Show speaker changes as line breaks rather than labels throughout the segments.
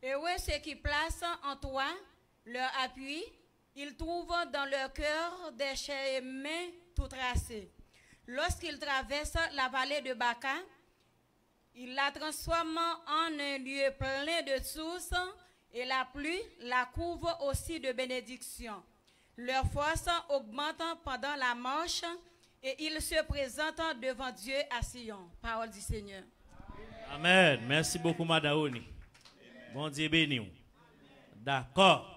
Heureux ceux qui placent en toi leur appui. Ils trouvent dans leur cœur des chemins tout tracés. Lorsqu'ils traversent la vallée de Baca, ils la transforment en un lieu plein de sources et la pluie la couvre aussi de bénédictions. Leur force augmente pendant la marche et ils se présentent devant Dieu à Sion. Parole du Seigneur.
Amen. Merci beaucoup, Madame Oni. Bon Dieu béni. D'accord.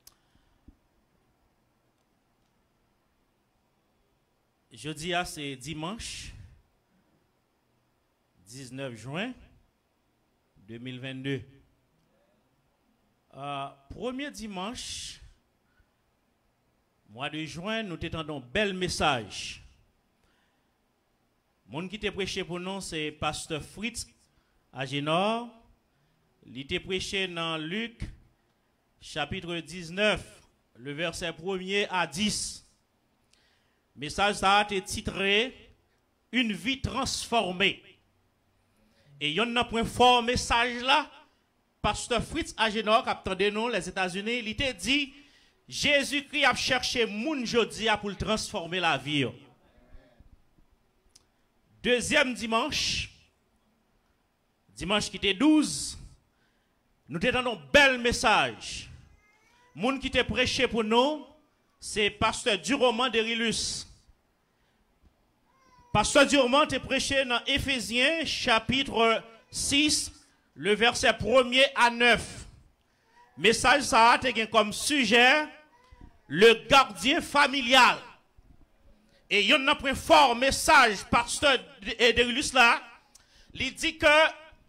Jeudi, c'est dimanche 19 juin 2022. Premier dimanche, mois de juin, nous t'étendons bel message. Mon qui t'a prêché pour nous, c'est Pasteur Fritz Agenor. Il t'a prêché dans Luc, chapitre 19, le verset 1er à 10. Message ça a été titré Une vie transformée. Et il y a un point fort message là. Pasteur Fritz Agenor, qui attendait nous les États-Unis, il t'a dit Jésus-Christ a cherché moun jodi pour transformer la vie. Deuxième dimanche, dimanche qui était 12, nous t'entendons un bel message. Moun qui t'a prêché pour nous, c'est Pasteur Duroman de Rilus. Pasteur Duroman t'a prêché dans Éphésiens chapitre 6, le verset 1er à 9. Message ça a été comme sujet le gardien familial. Et il y a un fort message, Pasteur de Rilus là, il dit que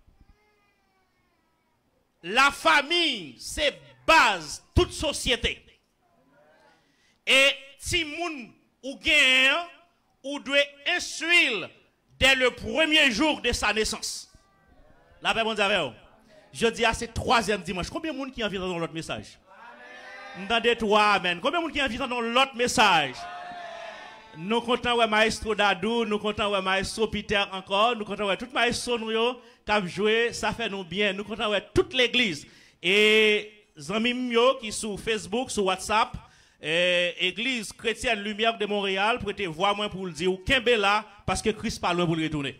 la famille, c'est base toute société. Et si moun ou gen ou doit instruire dès le premier jour de sa naissance. La paix, bon Dieu. Je dis à ce troisième dimanche. Combien de monde qui invite dans l'autre message? M'entendez toi, amen. Combien de monde qui invite dans l'autre message? Nous comptons ouais maestro Dadou, nous comptons ouais maestro Peter encore, nous comptons ouais tout maestro nous yo qui a joué, ça fait nous bien. Nous comptons ouais toute l'église et amis yo qui sur Facebook, sur WhatsApp. Église chrétienne Lumière de Montréal, prêtez voir moi pour le dire ou Kembe là parce que Christ parle pour le retourner.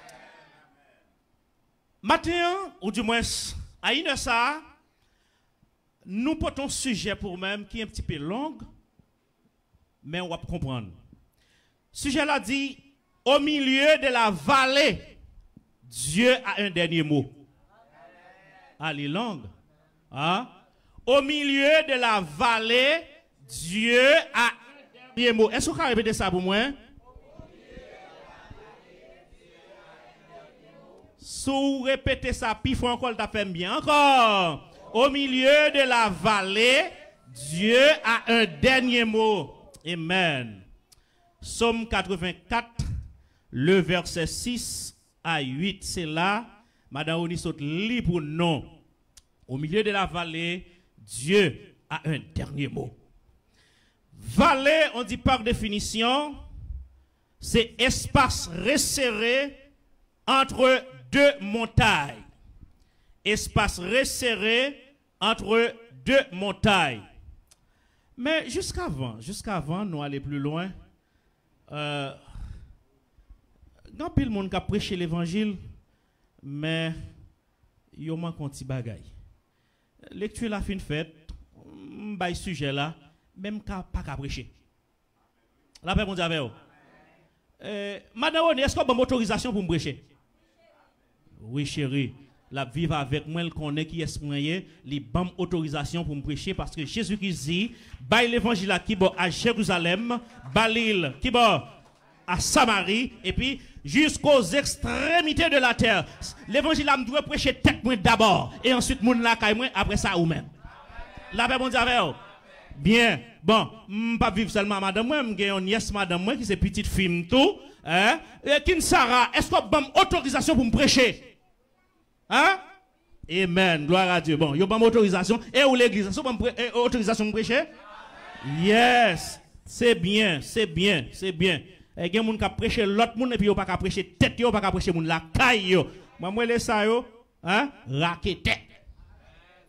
Matin ou du moins à une heure ça, nous portons un sujet pour même qui est un petit peu long, mais on va comprendre. Sujet là dit au milieu de la vallée, Dieu a un dernier mot. Allez long, hein? Au milieu de la vallée, Dieu a un dernier mot. Est-ce que vous pouvez répéter ça pour moi? Si vous répétez ça, puis il faut encore le faire bien. Encore. Au milieu de la vallée, Dieu a un dernier mot. Amen. Psaume 84, le verset 6 à 8. C'est là, Madame Onisot lit pour nous. Au milieu de la vallée, Dieu a un dernier mot. Vallée, on dit par définition, c'est espace resserré entre deux montagnes. Espace resserré entre deux montagnes. Mais jusqu'avant, nous aller plus loin, grand pile monde qui a prêché l'évangile, mais il manque un petit bagay. Lecture la fin faite, by sujet là, même pas qu'à prêcher. La paix, mon Dieu, avec vous. Madame, est-ce qu'on a une autorisation pour me prêcher? Oui, chérie. La vivre avec moi, elle connaît qui est moyen, les bonnes autorisations pour me prêcher parce que Jésus-Christ dit, bail l'évangile qui va à Jérusalem, Balil qui va à Samarie, et puis jusqu'aux extrémités de la terre. L'évangile doit prêcher tête moi d'abord, et ensuite moun la caille moi, après ça ou même. La paix, mon Dieu, avec vous. Bien, bon, pas vivre seulement madame moi, j'ai une nièce madame moi qui c'est petite fille tout, hein? Kin Sarah, est-ce qu'on a une autorisation pour me prêcher? Hein? Amen, gloire à Dieu. Bon, il y a une autorisation et où l'église, est-ce qu'on a une autorisation pour me prêcher? Yes, c'est bien, c'est bien, c'est bien. Et il y a des gens qui prêchent l'autre monde et puis ils pas prêcher tête, ils pas prêcher moun la caille. Moi laisse ça yo, hein? Raquette.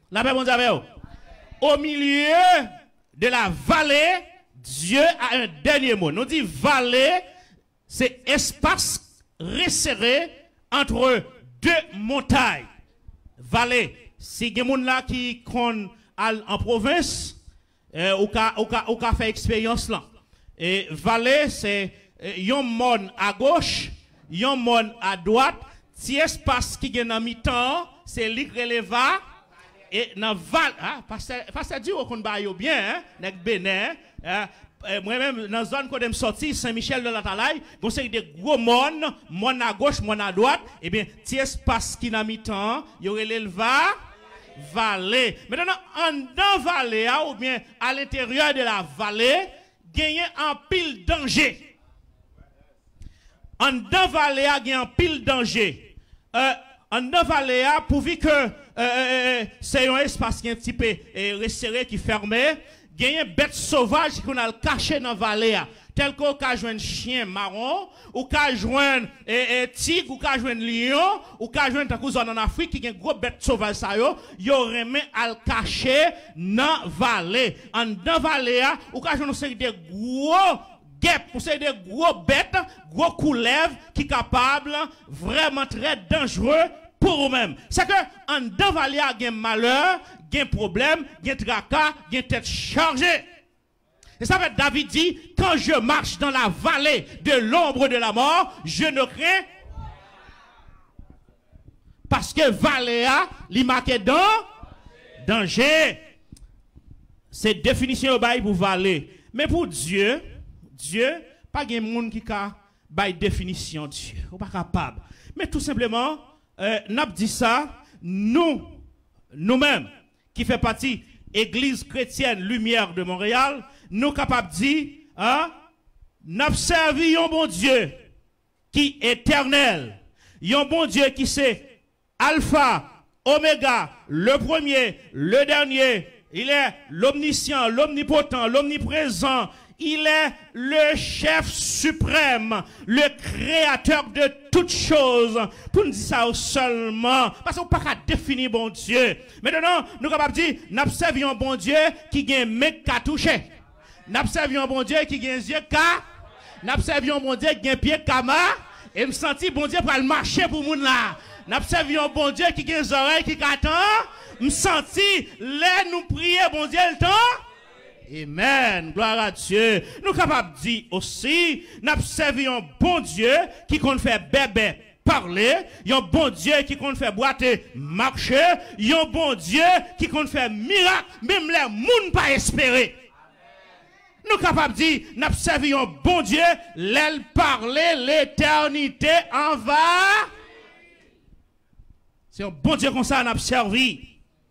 La paix, bon Dieu, avec vous. Au milieu de la vallée, Dieu a un dernier mot. Nous dit vallée, c'est espace resserré entre deux montagnes. Vallée, si il y a des gens là qui sont en province, ou qui fait expérience là. Et vallée, c'est un monde à gauche, un monde à droite. Si espace qui est dans mi-temps, c'est l'Ikreleva. Et dans Val, parce que Dieu qu'on baille bien, hein, avec Bénin, moi-même dans la zone où je sorti, Saint-Michel de la Talaï, vous savez des gros monde à gauche, monde à droite, et bien, si espace qui n'a mi-temps, il y aurait l'éleva, vallée. Maintenant, en dans vallée, ou bien à l'intérieur de la vallée, gagner un pile danger. En dans vallée, gagner un pile danger. En dans vallée, pourvu que c'est un espace qui est un petit peu resserré, qui est fermé, il y a une bête sauvage qu'on a caché dans la vallée, tel qu'on a joué un chien marron, ou qu'on joué un tigre, ou qu'on joué un lion, ou qu'on joué un cousin en Afrique, qui a une grosse bête sauvage, il aurait mis à le cacher dans la vallée. En dans la vallée, ou qu'on joué des gros guêpes, ou c'est des gros bêtes, gros couleuvres, qui sont capables, vraiment très dangereux, pour eux-mêmes. C'est que, en dans vallée, il y a un malheur, il y a un problème, il y a un tracas, il y a une tête chargée. Et ça fait David dit, quand je marche dans la vallée de l'ombre de la mort, je ne crains. Parce que vallée a, li marqué dans danger. C'est définition au bail pour vallée. Mais pour Dieu, pas de monde qui a bail définition Dieu. Ou pas capable. Mais tout simplement, n'a dit ça, nous-mêmes, qui fait partie Église chrétienne Lumière de Montréal, nous capables de dire, n'a servi un bon Dieu qui est éternel, un bon Dieu qui c'est Alpha, Oméga, le premier, le dernier, il est l'omniscient, l'omnipotent, l'omniprésent. Il est le chef suprême, le créateur de toutes choses. Pour nous dire ça seulement, parce qu'on ne peut pas définir bon Dieu. Maintenant, nous sommes capables de dire, nous observons un bon Dieu qui a un mec qui a touché. Nous observons un bon Dieu qui a un yeux qui a. Nous observons un bon Dieu qui a un pied qui a. Et me senti bon Dieu pour aller marcher pour moun là. Nous observons un bon Dieu qui a des oreilles qui attend. Me senti, là nous prier bon Dieu le temps. Amen, gloire à Dieu. Nous sommes capables de dire aussi, nous servons un bon Dieu qui compte faire bébé parler, un bon Dieu qui compte faire boiter marcher, un bon Dieu qui compte faire miracle, même les gens pas espérer. Nous sommes capables de dire, nous servons un bon Dieu, l'aile parler l'éternité en va. C'est un bon Dieu comme ça, nous avons servi.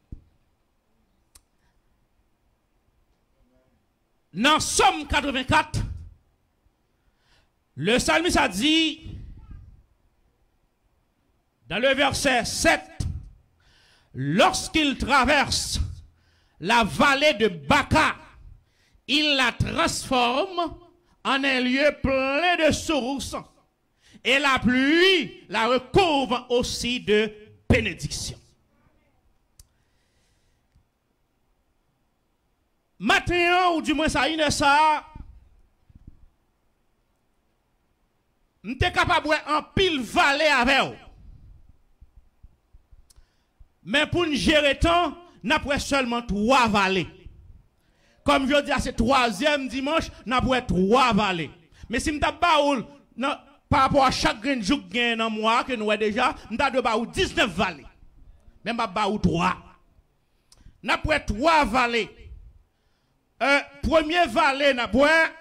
Dans Somme 84, le psalmiste a dit, dans le verset 7, lorsqu'il traverse la vallée de Baca, il la transforme en un lieu plein de sources, et la pluie la recouvre aussi de bénédictions. Matin, ou du moins ça, il est ça, nous sommes capables de en pile vallée avec vous. Mais pour nous gérer tant, nous avons seulement 3 vallées. Comme je dis, c'est 3e dimanche, nous avons 3 vallées. Mais si nous avons par rapport à chaque jour que nous dans mois que nous avons déjà, nous avons 19 vallées. Même pas 3. Nous avons 3 vallées. Premier vallée, n'a pas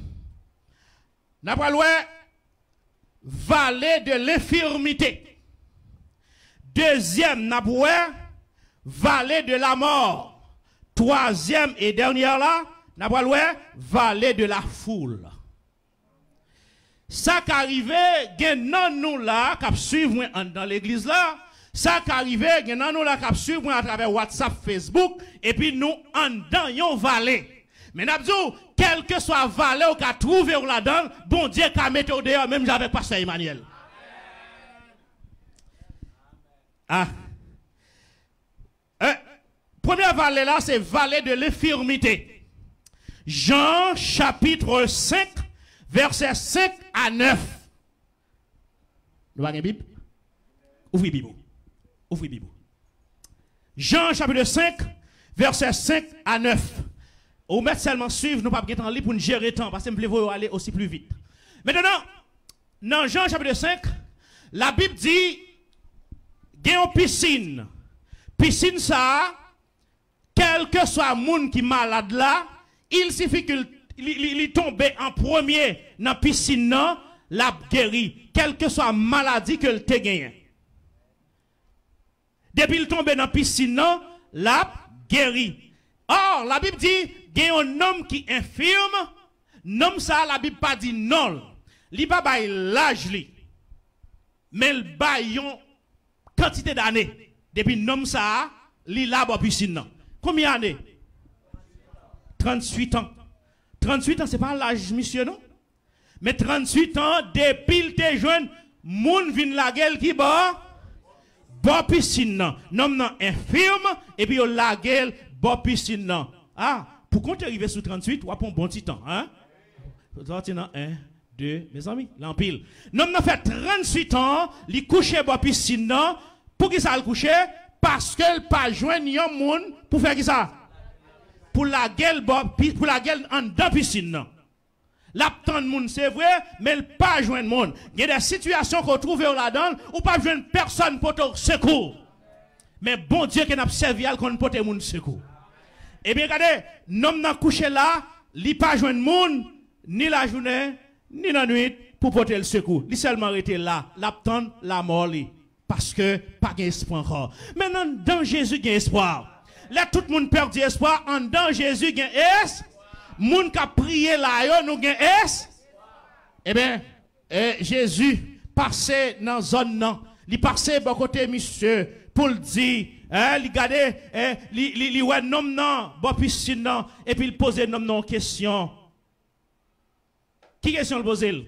vallée de l'infirmité. Deuxième, n'a pas vallée de la mort. Troisième et dernière là, n'a pas vallée de la foule. Ça qui arrive, non nous là, qui suivent dans l'église là. Ça qui arrive, nous là, qui suivent à travers WhatsApp, Facebook, et puis nous en dans yon vallée. Mais n'abdou, quel que soit vallée ou qu'a trouvé ou là-dedans, bon Dieu qu'a mis au dehors, même avec Pasteur Emmanuel. Première vallée là, c'est vallée de l'infirmité. Jean chapitre 5, versets 5 à 9. Nous avons une Bible? Ouvrez Bible. Ouvrez Bible. Jean chapitre 5, versets 5 à 9. Ou mettre seulement suivre, nous pas bien temps libre pour nous gérer le temps, parce que nous voulons aller aussi plus vite. Maintenant, dans Jean chapitre 5, la Bible dit, il y a une piscine. Piscine ça, quel que soit le monde qui est malade là, il suffit qu'il tombe en premier dans la piscine, la guéri, quelle que soit la maladie que te gagné. Depuis il tombe dans la piscine, la guéri. Or, la Bible dit, il y a un homme qui est infirme, nom ça, la Bible pas dit non. Il pas bail l'âge li. Mais il bail une quantité d'années. Depuis nom ça, il là dans piscine. Combien d'années? 38 ans. 38 ans, c'est pas l'âge, monsieur, non? Mais 38 ans, depuis il te jeune, moun vin la gueule qui bat, bon piscine. Nom non infirme, et puis la gueule, bon piscine. Ah, pour qu'on arrive sur 38, ou pour un bon petit temps, hein? 1, 2, mes amis, l'empile. Non, non, fait 38 ans, il couche bon piscine, pour qui ça le couche? Parce qu'elle pas joindre yon moun pour faire qui ça? Pour la gueule en dans piscine. L'aptan de moun c'est vrai, mais elle pas joindre moun. Il y a des situations qu'on trouve là-dedans ou pas joindre personne pour te secours. Mais bon Dieu qui n'a servi à qu'on porte moun secours. Eh bien regardez, n'homme n'a couché là, il pas joindre moun ni la journée ni la nuit pour porter le secours. Il seulement été là, l'aptan la mort li. Parce que pas d'espoir encore. Maintenant, dans Jésus, il y a espoir. Là, tout le monde perd espoir. En dans Jésus, il y a espoir. Moun qui a prié là, nous avons espoir. Eh bien, Jésus passait dans la zone, non. Il passait de côté, monsieur, pour le dire. Il regardait, il ouais nom non, bon piscine non, et puis il posait nom non question. Qui question le posait?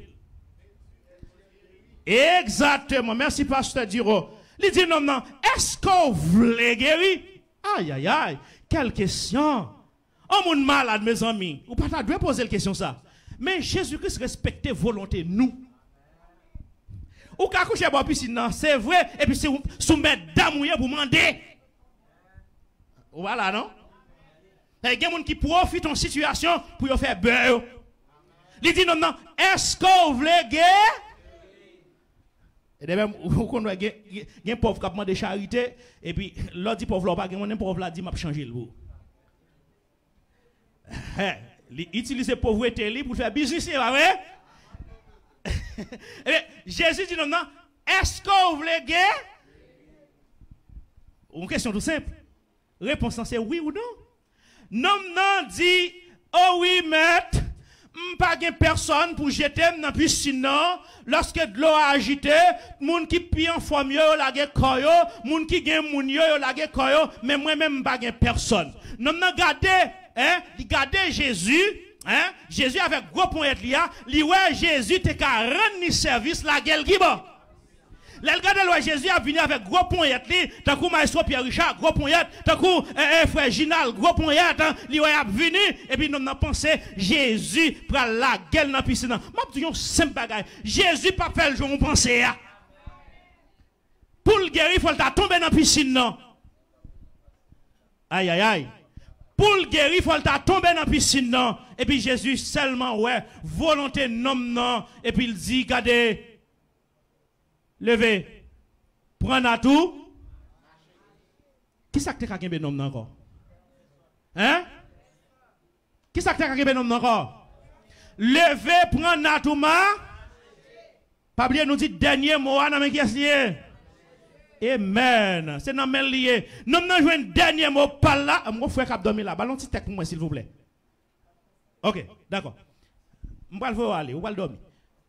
Exactement. Merci, pasteur Diro. Il dit non, non. Est-ce qu'on voulait guérir? Aïe, aïe, aïe. Quelle question. Oh, mon malade, mes amis. Ou pas, tu dois poser la question ça. Mais Jésus-Christ respectait volonté, nous. Ou qu'à coucher à piscine, c'est vrai. Et puis, c'est soumettre d'amouiller pour demander. Voilà, non? Il y a des gens qui profitent de la situation pour faire beurre. Il dit non, non. Est-ce qu'on voulait guérir? Et même, on a un pauvre qui a demandé charité, et puis l'autre dit pauvre, pas un pauvre là dit m'a changé le bout. Il utilise pauvreté pour faire business, c'est vrai? Jésus dit non, non, est-ce que vous voulez guérir? Une question tout simple. Réponse c'est oui ou non? Non, non, dit, oh oui, maître. Pas de personne pour jeter dans la piscine. Lorsque de l'eau a agité, moun qui pille en forme yo la ge koyo, moun qui gen moun yo la ge koyo, mais moi-même pas de personne. Non, non, regardez Jésus, hein, Jésus avec gros point là, li ouais Jésus te ka rendre service la gueule qui bon. Là, regardez Jésus a venu avec gros point tant que maestro Pierre Richard, gros point tant que frère Ginal, gros point li a venu et puis nous avons pensé Jésus prend la gueule dans la piscine. Moi je dis un simple bagage. Jésus pas fait le jour on pensait. Pour le guérir, il faut tomber dans la piscine non. Aïe aïe aïe. Pour le guérir, il faut tomber dans la piscine non. Et puis Jésus seulement ouais, volonté non et puis il dit regardez levez, prenez à tout. Qui ça que tu as gagné nom encore? Hein? Qui ça que tu as gagné nom encore? Levez, prenez à tout ma. Pas oublier nous dit dernier mot à qui est lié. Amen. C'est dans le lié. Nous avons un dernier mot par là. Mon frère qui dormi là. Ballon petit texte pour moi s'il vous plaît. OK, d'accord. Je vais le aller, on va le dormir.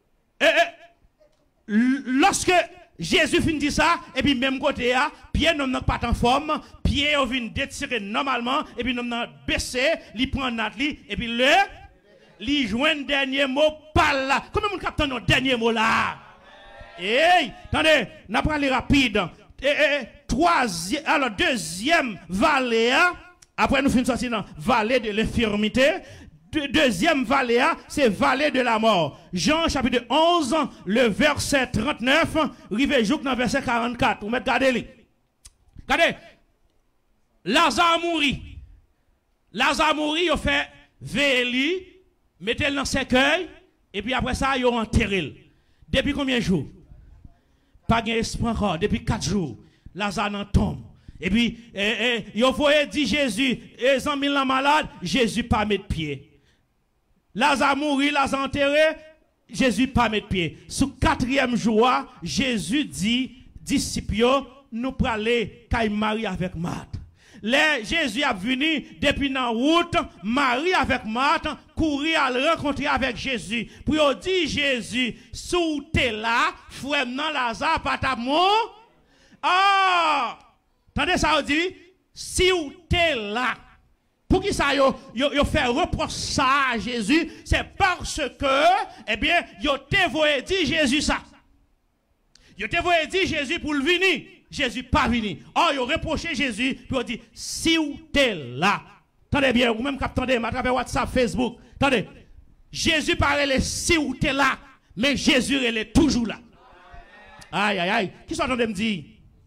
Lorsque Jésus finit dit ça, et puis même côté, pied n'a pas en forme, pied vient détirer normalement, et puis n'a baissé, il prend notre lit, et puis il joue un dernier mot par là. Comment on capte notre dernier mot là? Hey, attendez, n'a pas aller rapide. troisième, alors deuxième vallée, après nous finissons sortir dans vallée de l'infirmité. Deuxième vallée, c'est vallée de la mort. Jean chapitre 11, le verset 39, rive jouk dans verset 44. Vous mettez regardez. Regardez. Lazare mourit. Lazare mourit, il fait veiller, mettez-le dans ses cercueil, et puis après ça, il enterré. Depuis combien de jours? Pas d'espoir encore. Depuis 4 jours, Lazare en tombe. Et puis, il faut dire Jésus, et 100 000 malades, Jésus pas mettre pied. Lazare mourit, Lazare enterré, Jésus pas mettre pied. Sous 4e jour, Jésus dit, disciples, nous pour aller qu'à Marie avec Marthe. Jésus a venu depuis la route, Marie avec Marthe, courir à le rencontrer avec Jésus. Pour dire Jésus, sous t'es là, frère non Lazare, pas ta mort. Ah! Attendez ça, on dit, si ou t'es là. Pour qui ça yo fait reproche ça à Jésus, c'est parce que, eh bien, yo te voye dire Jésus ça. Yo te voye dire Jésus pour le venir. Jésus pas venu. Oh, yo reproché Jésus pour dire, si ou t'es là. Attendez bien, ou même attendez, à travers WhatsApp, Facebook. Attendez, Jésus parlait si ou t'es là, mais Jésus il est toujours là. Aïe, aïe, aïe. Qui sont en train de me dire?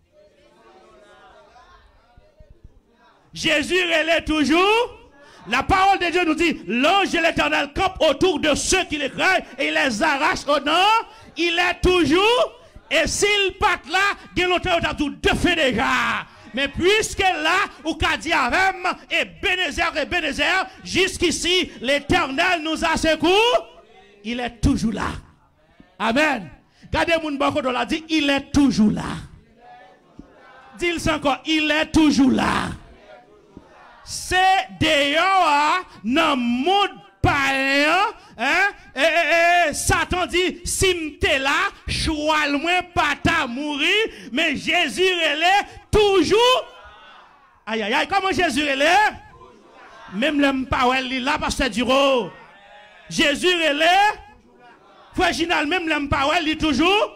Jésus est toujours. La parole de Dieu nous dit, l'ange de l'Éternel campe autour de ceux qui les craignent et les arrache au nord. Il est toujours. Et s'il part là, il y a longtemps tout de fait déjà. Mais puisque là, ou qu'a dit avec et Bénézer, jusqu'ici, l'Éternel nous a secours. Il est toujours là. Amen. Gardez mon bako la dit, il est toujours là. Dis-le encore, il est toujours là. C'est d'ailleurs dans le monde païen, Satan dit, si m'te là, choix loin pas ta mourir, mais Jésus est toujours. Aïe aïe aïe, comment Jésus est là? Même le parole là, pasteur Duro. Jésus est là. Frère Ginal, même le parole est toujours.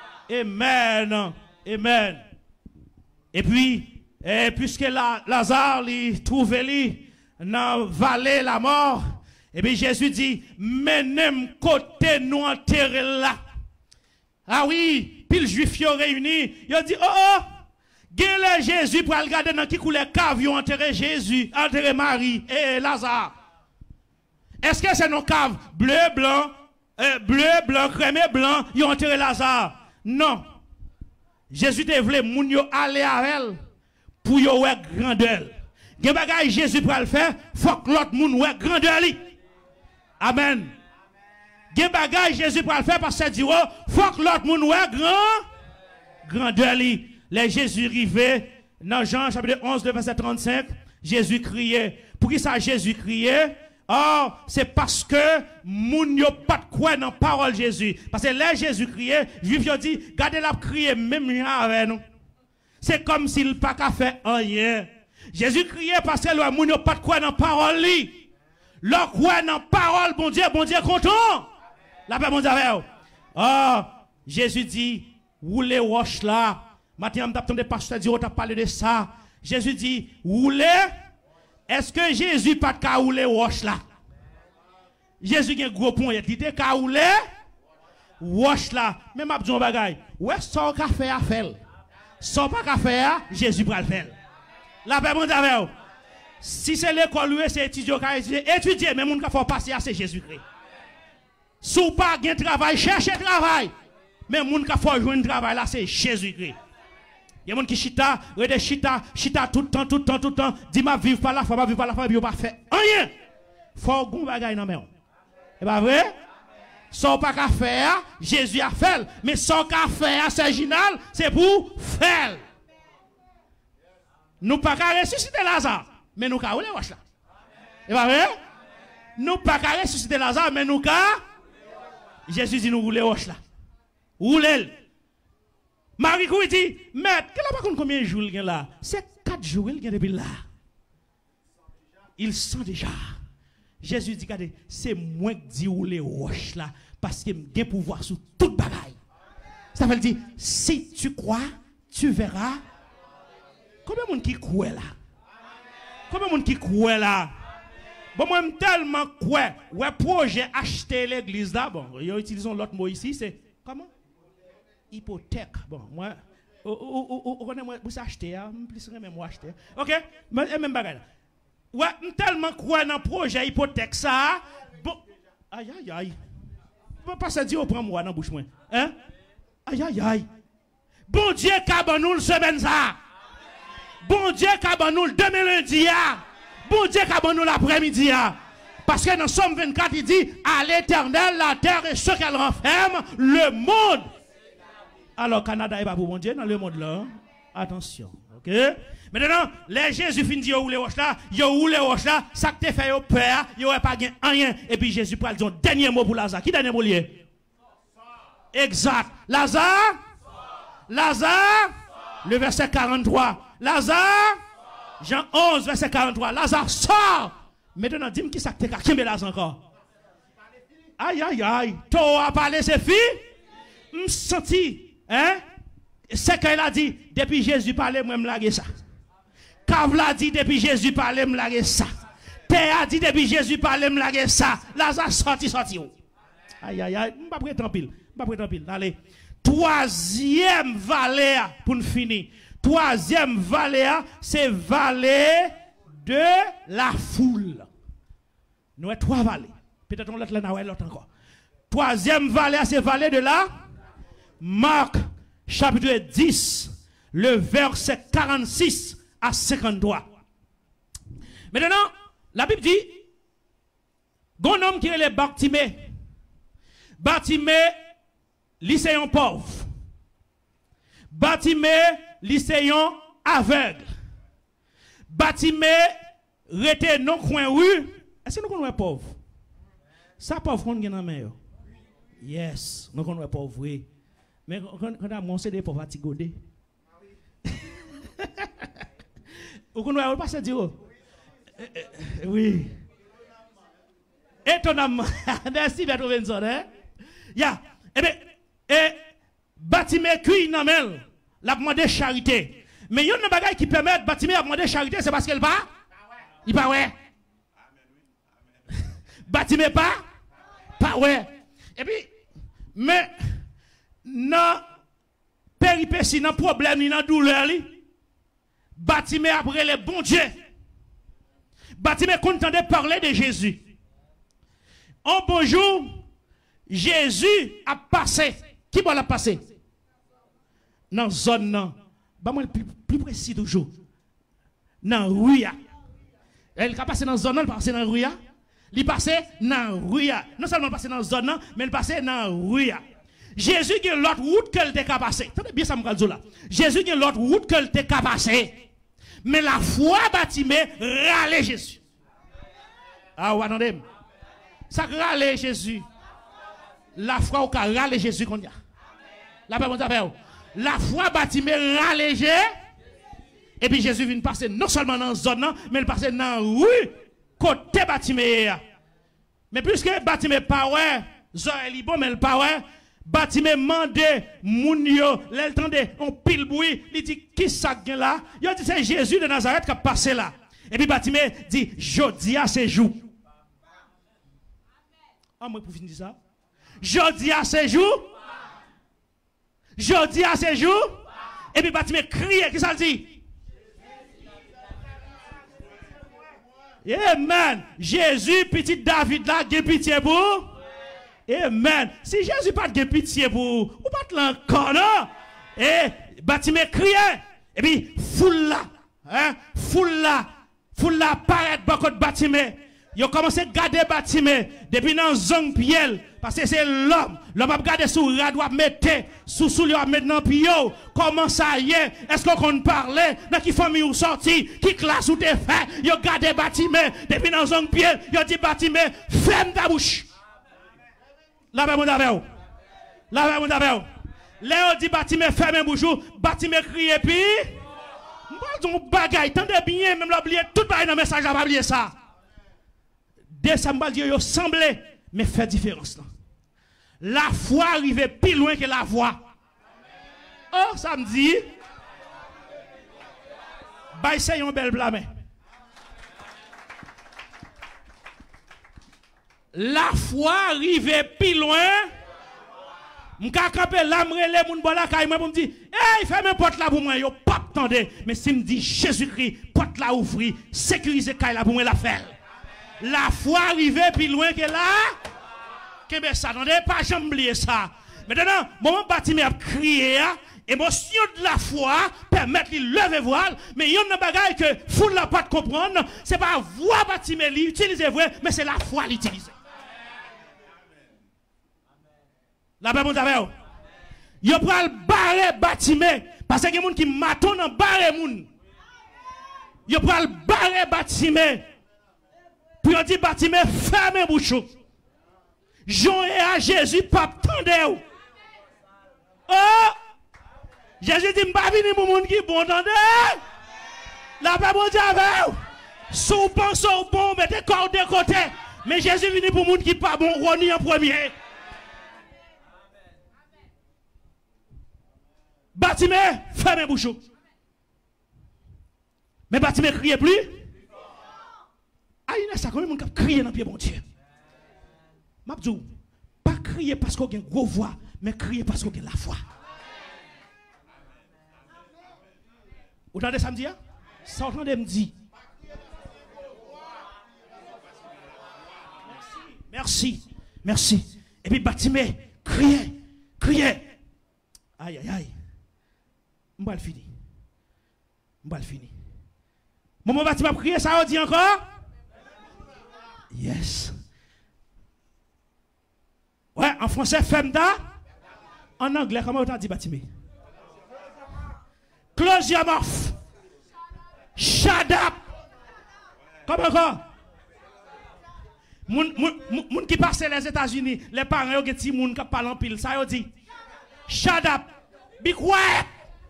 Amen. Amen. Et puis, puisque Lazare lui trouve dans la vallée la mort, et bien Jésus dit, menez-moi côté nous enterrer là. Ah oui, puis le juif réuni, il a dit, oh, gêne Jésus pour regarder dans qui coulait cave, ils ont enterré Jésus, enterré Marie et Lazare. Est-ce que c'est nos caves bleu, blanc, crémé, blanc, ils ont enterré Lazare? Non. Jésus te voulait moun yo aller à elle pour yo ouais grandeur. Gen bagay Jésus pour le faire, faut que l'autre moun ouais grandeur li. Amen. Gen bagay Jésus pour le faire parce que dit faut que l'autre moun ouais grandeur li. Les Jésus rivé dans Jean chapitre 11 verset 35, Jésus criait. Pour qui ça Jésus criait? Oh, c'est parce que moun yo pas de quoi dans parole Jésus. Parce que là Jésus criait, juif yo dit, gardez la crier même avec nous. C'est comme s'il pas qu'à faire rien. Jésus criait parce que le moun yo pas de quoi dans parole li. Le quoi dans parole, bon Dieu content. La paix bon Dieu avec. Oh, Jésus dit, roulez roche là. Maintenant, m't'attendais pasteur dit, on t'a parlé de ça. Jésus dit, roulez. Est-ce que Jésus pas de rouler roche là? Jésus a un gros point, il dit rouler roche là. Même abdou un bagay. Ouais, ça qu'a fait à faire. Ça pas qu'à faire, Jésus va le faire. La paix bon Dieu avec. Si c'est l'école, c'est étudier, mais moun ka faut passer à c'est Jésus-Christ. Si pas gain travail, cherchez travail. Mais moun ka faut joindre travail là c'est Jésus-Christ. Il y a des gens qui chita tout le temps, dit ma vive par la foi, il n'a pas fait rien. Il faut qu'on bagaille dans la main. C'est pas vrai? Sans pas qu'à faire, Jésus a fait. Mais sans qu'à faire, c'est génial, c'est pour faire. Nous pas qu'à ressusciter Lazare, mais nous qu'à rouler roche là. C'est pas vrai? Nous pas qu'à ressusciter Lazare, mais nous qu'à. Jésus dit nous rouler roche là. Rouler. Marie Couy dit, mais quel a pas combien de jours il y a là? C'est 4 jours il y a depuis là. Il sent déjà. Jésus dit, regardez, c'est moi qui dis où les roches là, parce que j'ai pouvoir sur toute bagaille. Ça veut dire, si tu crois, tu verras. Combien de monde qui croit là? Combien de monde qui croit là? Bon, moi, je tellement crois. Ouais, projet acheter l'église là, bon, ils utilisent l'autre mot ici, c'est comment? Hypothèque. Bon, moi, vous achetez, plus même moi acheter. Ok? Même bagage là. Ouais, je tellement crois dans le projet hypothèque ça. Bon, aïe, aïe, aïe. Pas ça dire, prends moi dans la bouche, moi. Hein? Aïe, aïe, aïe. Bon Dieu, qu'abanou le semaine ça. Bon Dieu, qu'abanou le demain lundi. Bon Dieu, qu'abanou l'après-midi. Parce que dans Somme 24, il dit, à l'Éternel, la terre et ce qu'elle renferme, le monde. Alors, Canada n'est pas pour bon Dieu dans le monde là. Attention, ok? Maintenant, les Jésus finit de rouler roche là, yo roule roche là, ça que te fait au père, yo pas gain rien. Et puis Jésus prend le dernier mot pour Lazare. Qui dernier mot lié? Exact. Lazare, le verset 43. Lazare, Jean 11, verset 43. Lazare sort. Maintenant, dis-moi qui ça que te fait Lazare encore? Aïe, aïe, aïe. Toi a parlé, c'est fille? Senti, hein? C'est qu'elle a dit, depuis Jésus parlait, moi, je me lague ça. Kavla dit, depuis Jésus parlait, je me lague ça. Théa dit, depuis Jésus parlait, je me lague ça. Lazare sorti. Aïe, aïe, aïe. Je ne vais pas prendre pile. Allez. Troisième vallée, pour nous finir. Troisième vallée, c'est vallée de la foule. Nous avons trois vallées. Peut-être on l'autre là, l'autre encore. Troisième vallée, c'est vallée de la Marc, chapitre 10, le verset 46 à 53. Maintenant, la Bible dit, un homme qui est le Bartimée. Bartimée, lycéen pauvre. Bartimée, lycéen aveugle. Bartimée, rete non coin rue. Est-ce que nous connaissons pauvre? Ça pauvre qu'on gagne en main. Yes, nous connaissons pauvre, oui. Mais quand on a monté des pauvres fatigués. Vous connaissez pas ça dire? Oui. Étonnamment. Merci, Bertrand Benson. Ya. Eh bien, Bartimée cuit dans mel, la demande charité. Mais il y a une bagaille qui permet Bartimée à demander charité, c'est parce qu'elle pas. Il pas ouais. Bartimée pas ouais. Et puis, mais dans péripétie, dans problème, dans douleur, Bartimée après le bon Dieu. Bartimée content de parler de Jésus. Un bonjour, Jésus a passé. Qui va la passer? Dans la zone, non. Bah, moi, plus précis toujours. Dans la rue. Elle a passé dans la zone, elle passe dans la rue. Il passe dans la rue. Non seulement passer dans la zone, mais il passe dans la rue. Jésus a l'autre route qu'elle était capacée. Attendez bien ça, me dit là. Jésus a l'autre route qu'elle était capacée. Mais la foi Bartimée râle Jésus. Ah, ouais, attendez. Ça râle Jésus. La foi au cas râle Jésus qu'on y a. La foi Bartimée râle Jésus. Et puis Jésus vient passer non seulement dans la zone, mais il passe dans la rue côté Bartimée. Mais puisque Bartimée pas ouais, Zoé bon, mais il pas ouais. Bartimée mande moun yo, l'entendait on pile bruit, il dit qui ça gen là? Il dit c'est Jésus de Nazareth qui a passé là. Et puis Bartimée dit jodi à ce jour. Ah moi pour finir ça. Jodi à ce jour. Jodi à ce jour. Et puis Bartimée crie, qui ça dit? Amen. Jésus petit David là, gen pitié pour. Amen. Si Jésus pas de pitié pour ou pas l'encore, non? Et Bartimée criait. Et puis, foule là, paraît beaucoup de Bartimée. Ils ont commencé à garder Bartimée depuis dans zone piel. Parce que c'est l'homme. L'homme a gardé sous radou, a mettre sous lui, a mettre dans pio. Comment ça y est? Est-ce qu'on parlait? Dans qui famille ou sorti? Qui classe ou t'es fait? Ils ont gardé Bartimée depuis dans zone piel. Ils ont dit Bartimée, ferme ta bouche. La mon avec. La mon avec. Léo dit Bartimée ferme bouche, Bartimée crie et puis m'pas bagaille, tendez bien même l'oublier tout bail dans message pas oublier ça. Décembre Dieu yo semblé mais fait différence là. La foi arrive plus loin que la voix. Oh samedi, Bay c'est un bel blâme. La foi arrive plus loin. M'ka camper là m'rele moun bon la kay moi pour me dire hey ferme porte là pour moi yo pas attendez mais si me dit Jésus-Christ porte là ouvri sécuriser kay là pour moi la faire. La foi arrive plus loin que là. Que ça attendez pas jamais oublier ça. Maintenant moment Bartimée a crié émotion de la foi permettre de lever voile mais il y a une bagaille que foule la pas comprendre c'est pas voix Bartimée l'utiliser vrai mais c'est la foi l'utiliser. La Bible dit avec vous. Yo pral barrer Bartimée parce que y a des gens qui maton dans barrer moun. Yo pral barrer Bartimée. Puis on dit Bartimée ferme bouche. Jean et à Jésus pas tande. Oh! Jésus dit m'pa venir pour moun qui bon tande. La Bible dit avec vous. Sous pense au bon mettez corps de côté. Mais Jésus venu pour moun qui pas bon roni en premier. Bartimée, fermez bouche. Mais Bartimée criait plus. Ah, il y a ça quand même qui crier dans pied bon Dieu. Mabdou, pas crier parce qu'on a une grosse voix, mais crier parce qu'on a la foi. Vous entendez ça me dire? Ça entendez me dire. Merci. Et puis Bartimée, criez. Aïe. M'bal fini. Maman Bartimée crier ça on dit encore? Yes. Ouais, en français femda. En anglais comment on dit Bartimée? Close your mouth. Shut up. Comment encore? Moun qui passe les États-Unis, les parents ont des moun qui parlent en pile, ça yo dit. Shut up. Be quiet.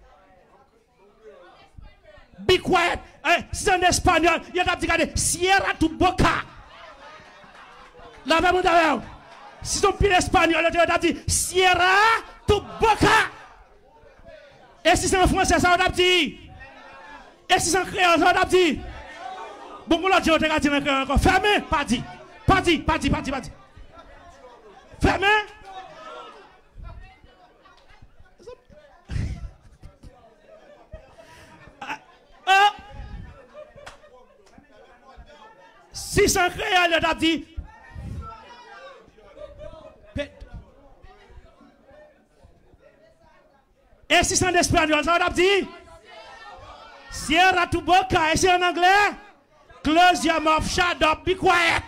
Be quiet. C'est en espagnol. Il y a dit Sierra tu boca. La même d'ailleurs. Si son pile espagnol, il a dit Sierra tu boca. Et si c'est en français, ça a dit. Et si c'est en créole, ça a dit. Bon, l'autre dit, on a dit encore. Fermez, pas dit. Fermez. Si c'est en créole, il a dit. Et si c'est en espagnol, ça a dit. Sierra tu boca. Et si en anglais. Close your mouth, shut up, be quiet.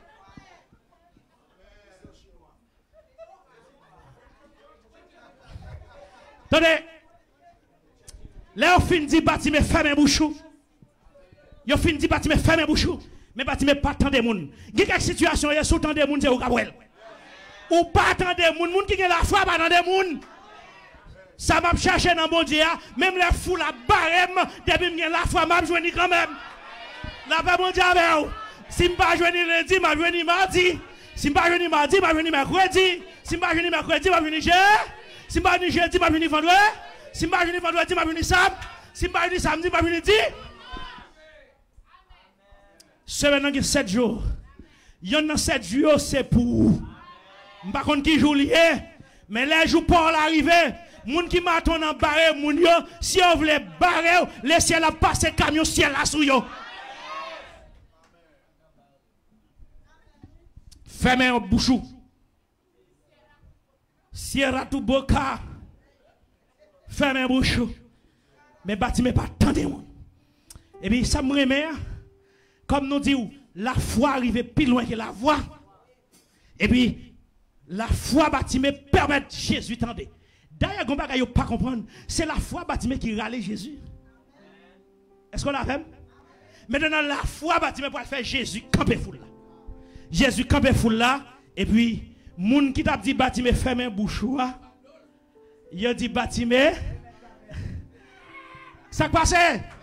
Attendez. Là, on finit dit Bartimée ferme bouche. Yo finit dit Bartimée ferme bouche. Mais Bartimée pas tant de monde. Il y a quelques situations, il y a sous-tant de monde, c'est au Gabriel. Ou pas tant de monde qui a la foi, pas tant de monde. Ça m'a cherché dans mon Dieu, même les foules à barème, depuis que la foi m'a joué quand même. La paix mon Dieu avec vous. Si je ne pas joué lundi, je vais jouer mardi. Si je ne pas joué mardi, je vais jouer mercredi. Si je ne pas joué mercredi, je vais jouer jeudi. Si je ne pas joué jeudi, je vais jouer vendredi. Si je ne pas joué vendredi, je vais jouer samedi. Si je ne pas joué samedi, je vais jouer dimanche. Semaine il y a 7 jours. Il y en a 7 jours, c'est pour. Je ne sais pas qui joue lié. Mais les jours pour l'arrivée. Moun qui m'attend en barre, moun yo, si on voulait barrer, le ciel a passé camion ciel là sous yo. Fermez un bouchou. Sierra tu boca. Fermez un bouchou. Mais Bartimée pas tant de monde. Et puis ça me remet, comme nous disons, la foi arrive plus loin que la voix. Et puis la foi Bartimée permet Jésus tendre. D'ailleurs, on ne peut pas comprendre. C'est la foi Bartimée qui râle Jésus. Est-ce qu'on l'a fait? Maintenant, la foi Bartimée pour faire Jésus camper foule là. Jésus camper foule là. Et puis, moun qui t'a dit Bartimée ferme bouche. Il a dit Bartimée. Ça passe?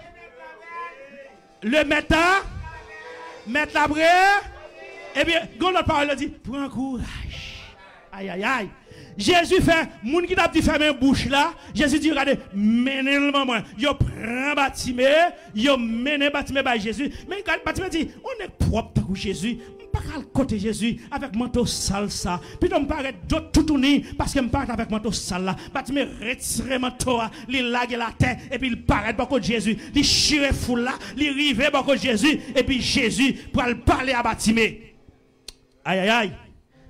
Le mettre la brère. Et bien, quand l'autre parole dit prends courage. Aïe, aïe, aïe. Jésus fait, moun qui t'a dit fermer bouche là, Jésus dit, regardez, menez le moment. Yo prend Batimé, yo menez Batimé par Jésus. Mais Batimé dit, on est propre pour Jésus. Pas qu'à côté Jésus avec manteau sale ça. Puis on paraît d'autres tout tourner parce que me paraît avec manteau sale là. Batimé retire manteau, il lague la tête et puis il paraît beaucoup de Jésus. Il chire foule là, il rive beaucoup de Jésus et puis Jésus pour le parler à Batimé. Aïe aïe aïe.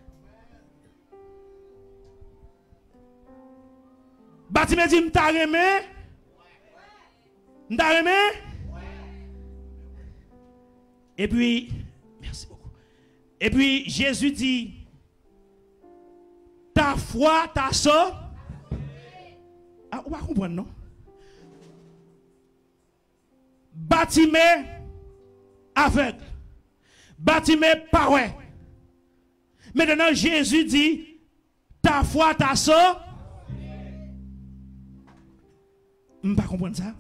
Batimé dit m'ta remé? M'ta remé? Et puis merci beaucoup. Et puis Jésus dit ta foi t'a sauvé. Ah, on va comprendre non? Batimé aveugle. Batimé pas ouais. Maintenant Jésus dit ta foi t'a sauvé. Je ne peux pas comprendre ça.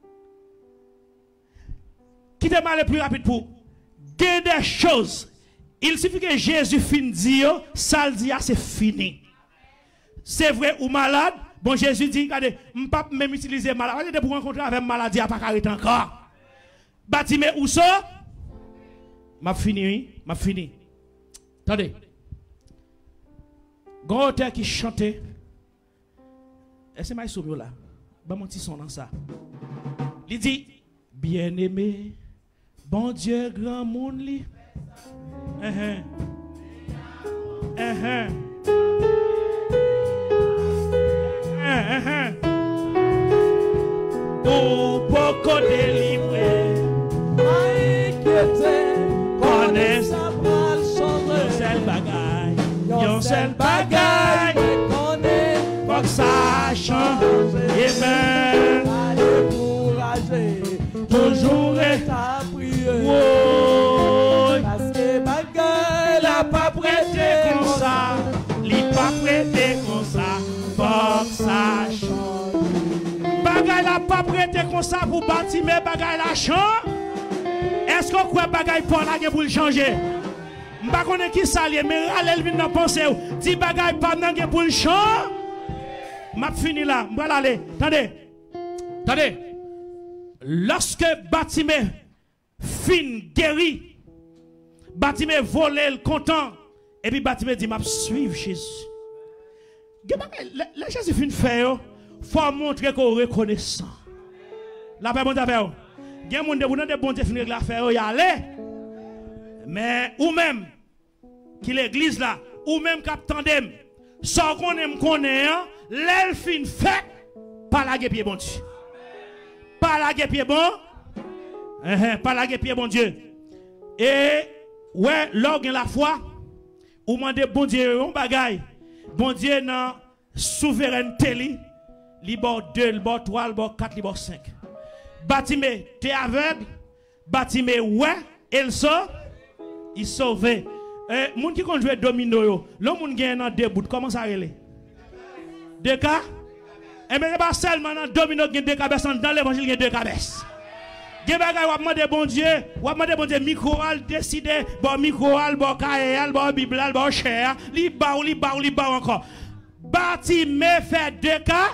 Qui te mal le plus rapide pour dire des choses. Il suffit que Jésus finisse dire, ça le dit, c'est fini. C'est vrai ou malade. Bon, Jésus dit, regardez, je ne peux pas même utiliser malade. Regardez pour rencontrer avec maladie, à pas arrêter encore. Batimé ou ça? M'a fini, oui, m'a fini. Attendez. Grand auteur qui chantait. Est-ce que c'est là? Bah mon petit son dans ça. Il dit bien-aimé, bon Dieu grand monde li. Ou beaucoup délivré. Connais sa balle changer. Seul bagaille. Yon seul bagaille. Faut que ça change. Et ben, toujours est à prier. Parce que bagaille la pas prêté comme ça. Li pas prêté comme ça. Faut que ça change. Bagaille la pas prêté comme ça pour bâtir mais bagaille la change. Est-ce qu'on croit bagaille pour la pour le changer? M'pa connaît qui ça lié mais râle vinn dans penser dit bagaille pas nan pour le changer. M'a fini là, m'va aller. Attendez. Lorsque Batimé fin guéri, Batimé volé le content et puis Batimé dit m'a suivre Jésus. La Jésus fin faire, faut montrer qu'on reconnaissant. La paix bon affaire. Gen moun de vous de bon Dieu finir la faire y aller. Mais ou même qui l'église là, ou même cap tandem, sans qu'on aime connaît, l'elfine fait pas la pied bon Dieu. Pas la pied bon. Pas la pied bon Dieu. Et ouais, lors de la foi, ou mande bon Dieu un bagaille. Bon Dieu dans souveraineté li bon 2, li bon 3, li bon 4, li bon 5. Batimé t'es aveugle, Batimé ouais, il sauve. Moun qui kon jouer domino yo, le moun gen nan deux bouts, comment ça relé? Deux cas? Et bien pas seulement dans domino gen deux cabesses, dans l'évangile gen deux cabesses. Gen bagay wap mande bon Dieu micro al décider, bon micro al, bon kaye bon bible al, bon cher, li ba encore. Batimé fait deux cas.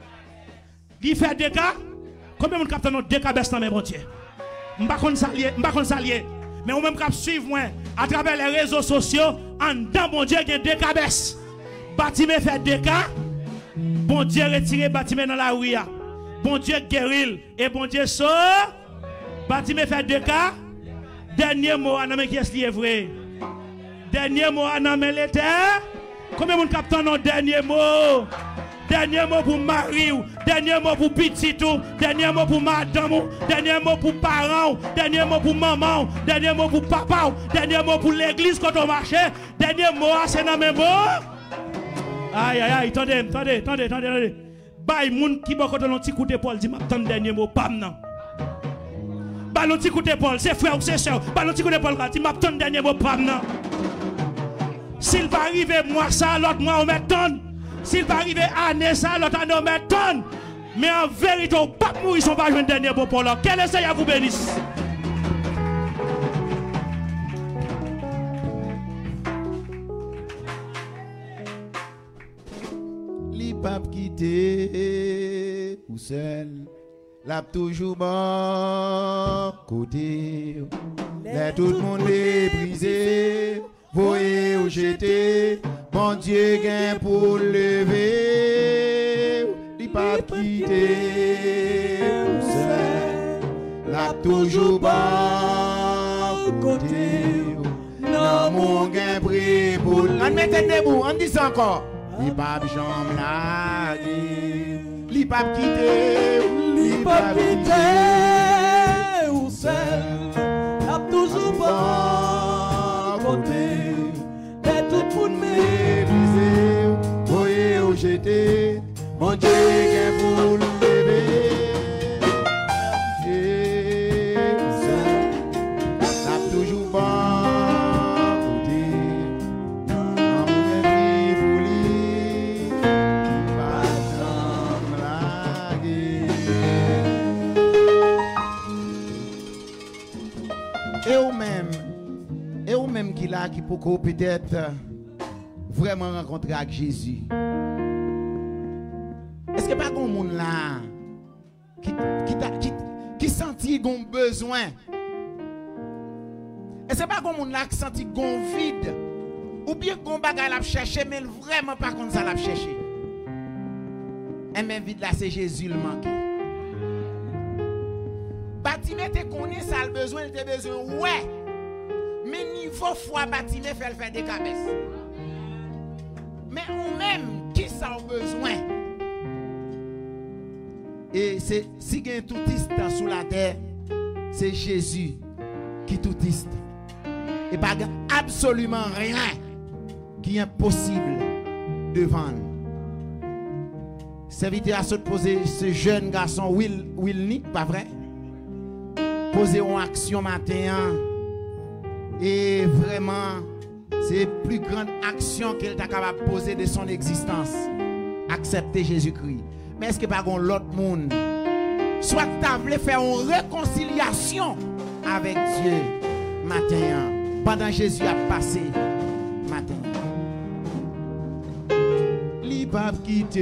Il fait deux cas. Combien de capteurs ont deux cabesses dans mes bon Dieu? M'pa kon salier. Mais ou même cap suivre moi à travers les réseaux sociaux en dedans bon Dieu gen deux cabesses. Batimé fait deux cas. Bon Dieu retire Batimé dans la rue. Bon Dieu guérit et bon Dieu sauve. Batimé fait deux cas. Dernier mot à qui est-ce qui est vrai? Dernier mot à l'été. Combien de capteurs ont dernier mot? Dernier mot pour Marie, dernier mot pour petit, dernier mot pour madame, dernier mot pour parents, dernier mot pour maman, dernier mot pour papa, dernier mot pour l'église quand on marche, dernier mot c'est dans mes mots. Aïe, attendez. Bay moun qui beaucoup de l'anti coup d'épaule dit m'attend dernier mot pam non. Bay l'anti coup d'épaule, c'est frère ou c'est soeur, bay l'anti coup d'épaule dit m'attend dernier mot pam non. S'il va arriver moi ça l'autre moi on m'attend. S'il va arriver à ça, l'autre année, on m'étonne. Mais en vérité, on ne peut pas mourir, ils sont pas joués dernier pour Paul. Quel est ce vous bénisse?
quitté ou seul, l'a toujours bon côté. Mais tout le monde est brisé, voyez ou jeté, bon Dieu gain pour lever, il pas quitté ou seul, l'a toujours bon côté. Non mon gain pris pour. On mettez debout, on dit ça encore. Li pas jambe la li pas quitter, li pas quitter ou seul, a toujours pas côté, et tout le monde méprisé, voyez où j'étais, mon Dieu est pour lever, ou seul, a toujours pas. Et ou même qui là qui peut peut-être vraiment rencontrer avec Jésus. Est-ce que pas un monde là qui sentit qu'on besoin? Est-ce que pas un monde là qui sentit qu'on vide? Ou bien qu'on bagarre la chercher mais vraiment pas comme ça la chercher? Et même vide là c'est Jésus le manque. Bâtiment te connaît ça le besoin, il te besoin ouais. Mais niveau foi bâtiment fait faire des cabesses. Mais ou même qui ça a besoin? Et c'est si il y a un toutiste sous la terre, c'est Jésus qui toutiste. Et pas absolument rien qui est impossible devant nous. Serviteur à se poser ce jeune garçon Will Nick, pas vrai? Poser une action matin et vraiment c'est la plus grande action qu'elle est capable de poser de son existence. Accepter Jésus-Christ. Mais est-ce que pas l'autre monde soit tu voulu faire une réconciliation avec Dieu matin pendant Jésus a passé matin. Li pas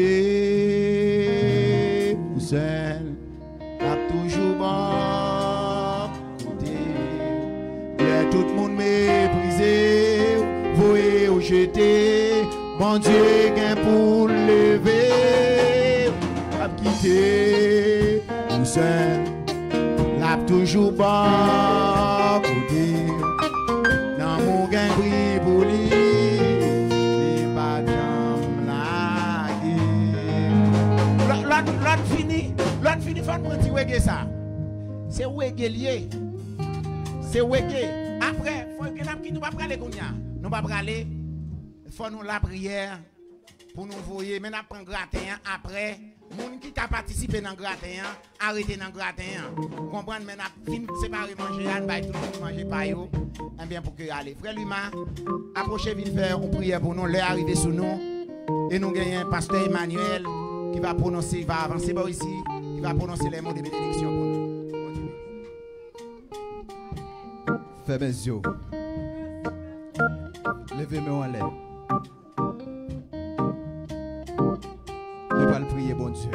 quitter ou seul a toujours bon côté. Tout le monde méprisé, voyez où j'étais, bon Dieu gain pour lever, a quitté ou seul, l'a toujours bon côté. Dans mon gain pris pour lui, il pas jambe la l'autre fini, faut nous dire que ça. C'est wege lié. C'est wege. Après, faut que nous pas parler comme ça. Nous pas parler. Faut nous la prière pour nous voyer. Mais nous prend gratin après. Moun qui t'a participé dans gratin, arrêtez dans gratin. Comprendre mais n'a fin séparer manger, on va tout le monde manger pas yo. Et bien pour que aller. Frère Luma, approchez vite faire une prière pour nous, leur arriver sous nous. Et nous gagnons pasteur Emmanuel qui va prononcer, il va avancer par ici, il va prononcer les mots de bénédiction pour nous.
Fermez mes yeux. Levez-moi en l'air. Nous allons prier, bon Dieu.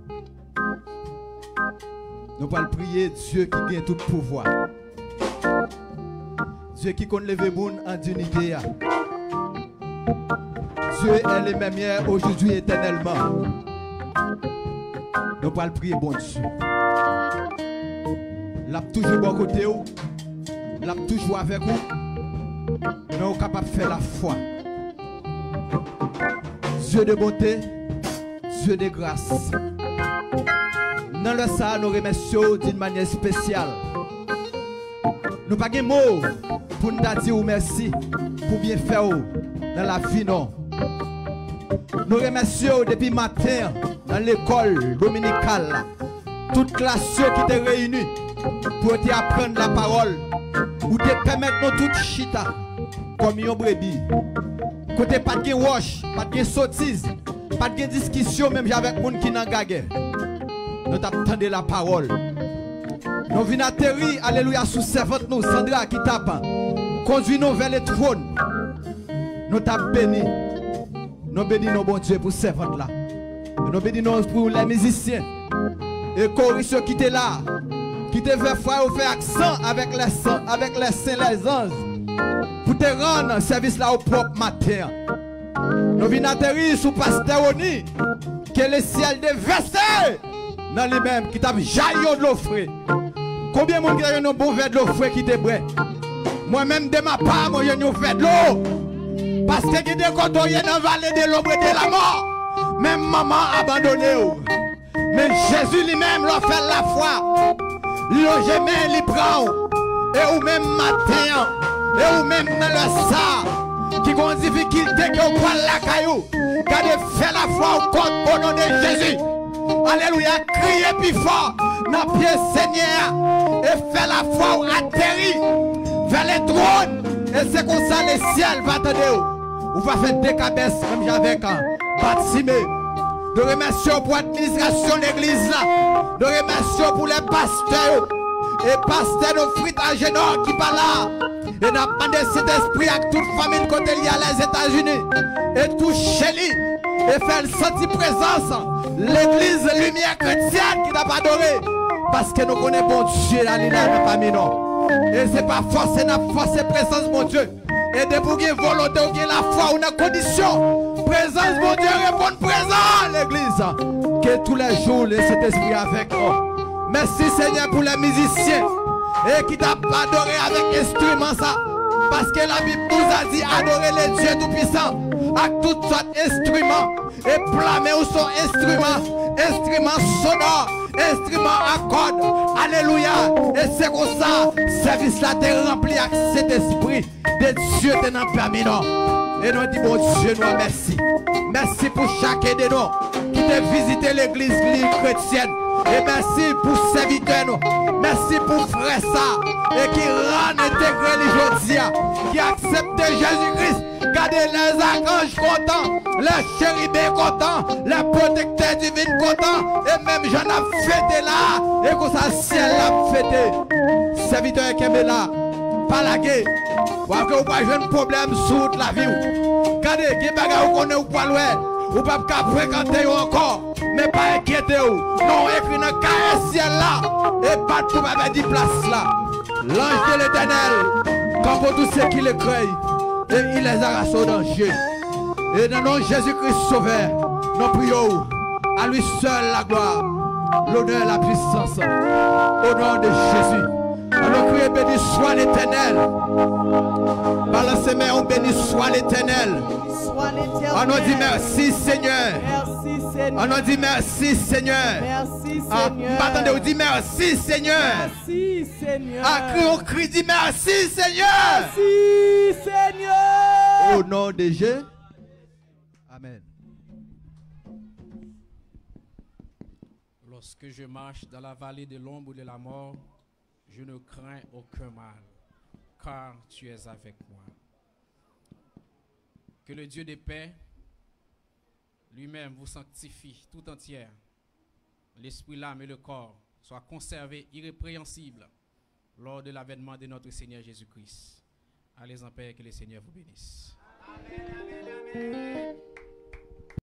Nous allons prier Dieu qui gagne tout pouvoir. Dieu qui compte lever moun en dignité. Dieu est le même hier, aujourd'hui, éternellement. Nous allons prier, bon Dieu. L'a toujours bon côté ou, l'a toujours avec vous. Nous sommes capables de faire la foi. Dieu de bonté, Dieu de grâce. Dans le ça, nous remercions d'une manière spéciale. Nous n'avons pas de mots pour nous dire merci pour bien faire dans la vie. Non. Nous remercions depuis matin dans l'école dominicale toute classe qui était réunie pour te apprendre la parole ou te permettre nous toute chita comme une brebis. Côté pas de wash, pas de sottise, pas de discussion même avec les gens qui n'ont pas de nous t'attendons la parole. Nous venons atterrir, alléluia, sous servante nous, Sandra qui tape. Conduis nous vers le trône. Nous t'avons béni. Nous bénissons nos bon Dieu pour servante là. Nous bénissons pour les musiciens et choristes qui étaient là, qui te fait faire accent avec les saints, les anges, pour te rendre service là au propre matin. Nous venons atterrir sous Pasteur Oni, que le ciel déversé dans lui-même, qui t'a jailli de l'eau frais. Combien de monde qui a un bon verre de l'eau frais qui te brûle? Moi-même, de ma part, moi, j'ai un verre de l'eau. Parce que qui te côtoie dans la vallée de l'ombre et de la mort. Même maman abandonné. Mais Jésus lui-même l'a fait la foi. L'a jamais, il prend. Et ou même matin, et ou même dans le sang, qui ont une difficulté qui ont la caillou. Gardez fait la foi au compte au nom de Jésus. Alléluia, criez plus fort dans le pied Seigneur et fait la foi atterrir vers les trônes. Et c'est comme ça le ciel va attendre. Vous va faire des cabesses comme j'avais quand Batimé. De remercier pour l'administration de l'église là. De remercier pour les pasteurs. Et pasteurs de frites à Génor qui parlent là. Et n'a pas de cet esprit avec toute famille côté liée à les États-Unis. Et tout chez lui. Et faire sentir présence. L'église lumière chrétienne qui n'a pas adoré. Parce que nous connaissons bon Dieu là, dans parmi nous. Et c'est pas forcé, n'a forcé présence mon Dieu. Et de pour qu'il volonté ou qu'il la foi ou une condition. Présence mon Dieu répond présent l'église. Que tous les jours laisse cet esprit avec nous. Merci Seigneur pour les musiciens. Et qui t'a adoré avec instrument ça. Parce que la Bible nous a dit adorer les dieux tout-puissants. Avec toutes sortes d'instruments. Et blâmer ou son instrument. Instrument sonore. Instrument à cordes. Alléluia. Et c'est comme ça. Service là t'es rempli avec cet esprit. De Dieu t'es dans parmi nous. Et nous disons bon Dieu nous merci. Merci pour chacun de nous qui t'a visité l'église chrétienne. Et merci pour serviteurs nous. Merci pour frère ça. Et qui rend intégré les jodia. Qui accepte Jésus-Christ. Gardez les archanges contents. Les chérubins contents. Les protecteurs divins contents. Et même j'en ai fêté là. Et comme ça ciel l'a fêté. Serviteur qui est là. Pas la guerre. Parce que vous n'avez pas de problème sur la vie. Regardez, il y a des bagages où on est ou pas loin. Vous ne pouvez pas fréquenter encore. Mais pas inquiéter. Non, écrit dans le ciel là. Et pas tout le monde dit place là. L'ange de l'éternel, quand pour tous ceux qui le craignent, et il les arrache au danger. Et dans le nom de Jésus-Christ Sauveur, nous prions à lui seul la gloire, l'honneur, la puissance. Au nom de Jésus. Alors criez béni soit l'éternel. Balancez mains, on bénit soit l'éternel. On nous dit merci Seigneur.
Merci Seigneur.
On nous dit merci Seigneur.
Merci Seigneur.
Attendez, on dit merci Seigneur.
Merci Seigneur.
On crie dit merci Seigneur.
Merci Seigneur.
Au nom de Jésus. Amen.
Lorsque je marche dans la vallée de l'ombre de la mort, je ne crains aucun mal, car tu es avec moi. Que le Dieu de paix lui-même vous sanctifie tout entière. L'esprit, l'âme et le corps soient conservés irrépréhensibles lors de l'avènement de notre Seigneur Jésus-Christ. Allez en paix, que le Seigneur vous bénisse. Amen, amen, amen.